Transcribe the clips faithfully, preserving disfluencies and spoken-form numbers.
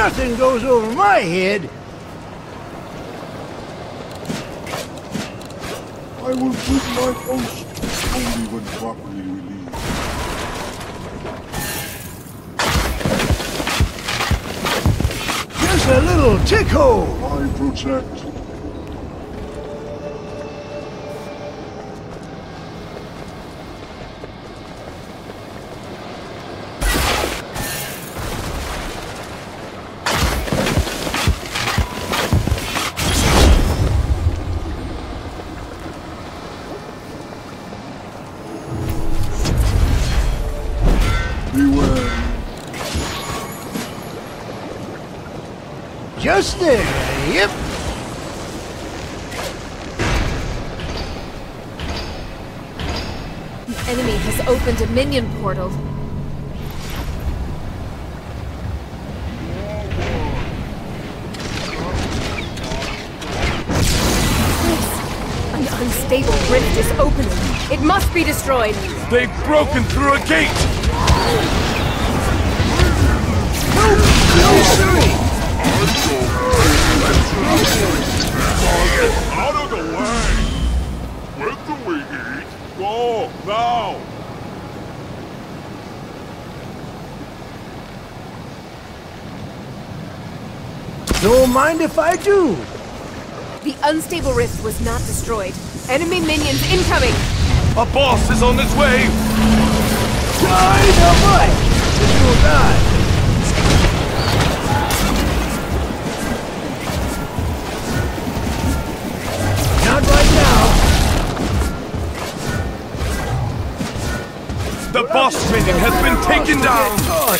Nothing goes over my head. I will bring my post only when properly released. Just a little tickle. I protect. Just there, yep. The enemy has opened a minion portal. An unstable rift is opening. It must be destroyed. They've broken through a gate! No, no, siree! Out of the way! When do we eat? Go, now! Don't mind if I do. The unstable rift was not destroyed. Enemy minions incoming! A boss is on his way! Dynamite! This will die. Not right now. The boss minion has been taken down!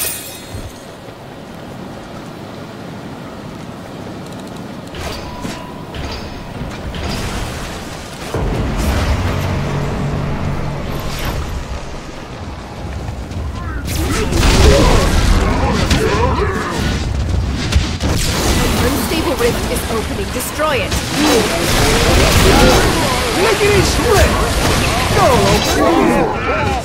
Unstable rift is opening. Destroy it. Lickety split! Go, open!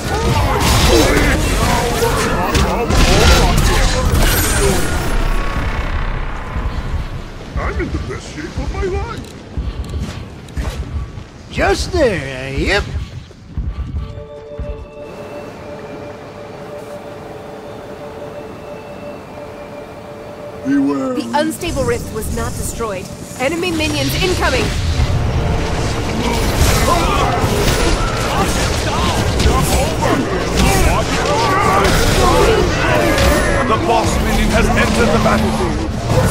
I'm in the best shape of my life. Just there, yep. Beware. The unstable rift was not destroyed. Enemy minions incoming! The boss minion has entered the battlefield!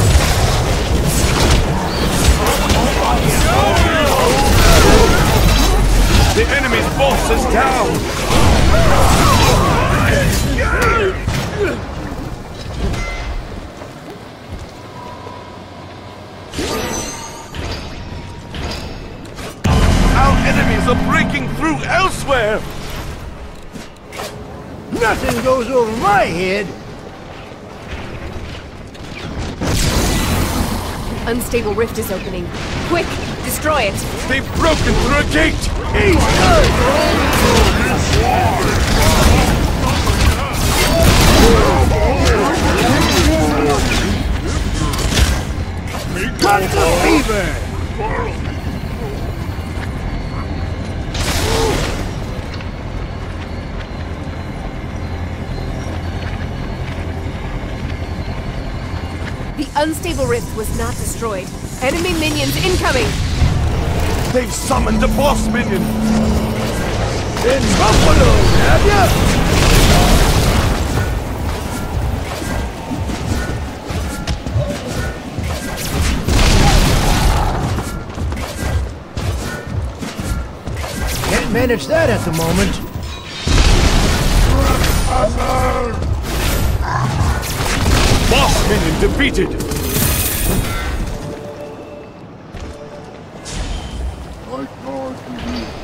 The enemy's boss is down! Our enemies are breaking through elsewhere! Nothing goes over my head. Unstable rift is opening. Quick! Destroy it! They've broken through a gate! He's Got the fever! The unstable rift was not destroyed. Enemy minions incoming! They've summoned a boss minion! In Buffalo, have ya? Can't manage that at the moment. Boss minion defeated! My guard will be.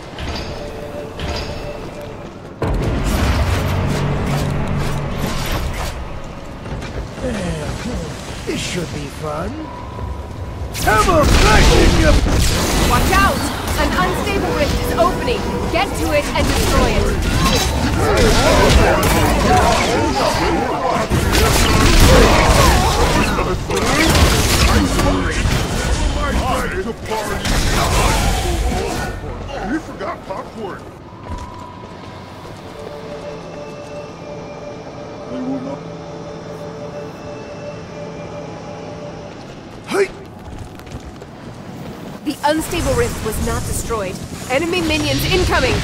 This should be fun. Have a blessing, you... Watch out! An unstable rift is opening! Get to it and destroy it! To party. Oh, you forgot popcorn. They will not. Hey! The unstable rift was not destroyed. Enemy minions incoming!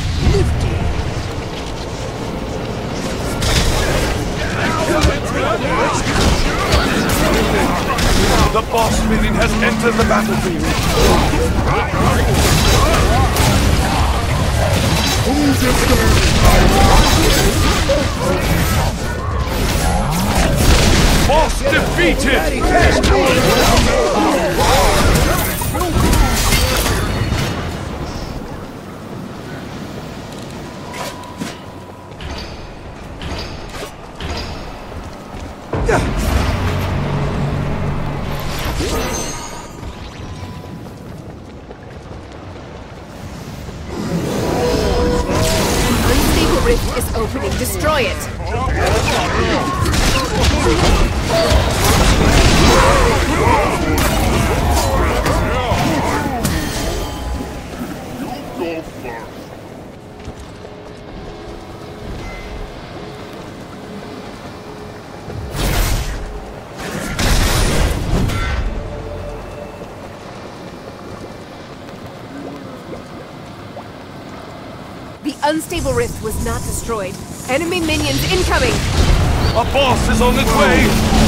The boss minion has entered the battlefield. Boss defeated! Unstable rift is opening. Destroy it! You go first. The unstable rift was not destroyed. Enemy minions incoming! A boss is on its way!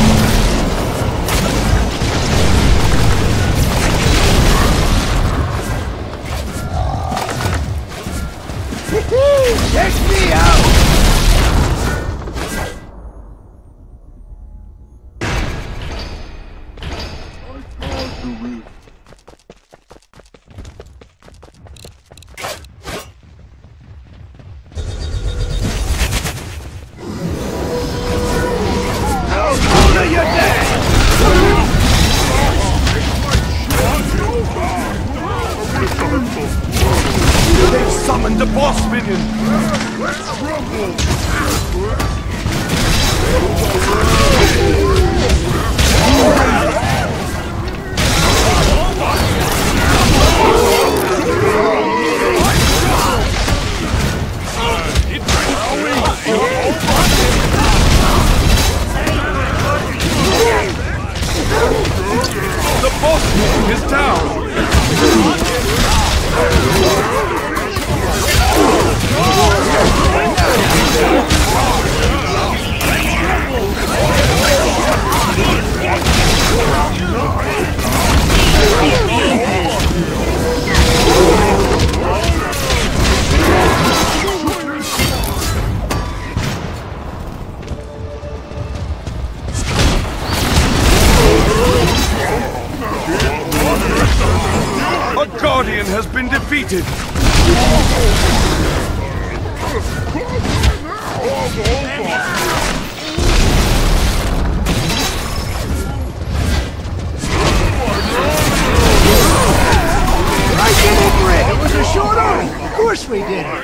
Check me out! They've summoned the boss minion! The boss minion is down! A Guardian has been defeated! I did it, Rick! It was a short arm! Of course we did it!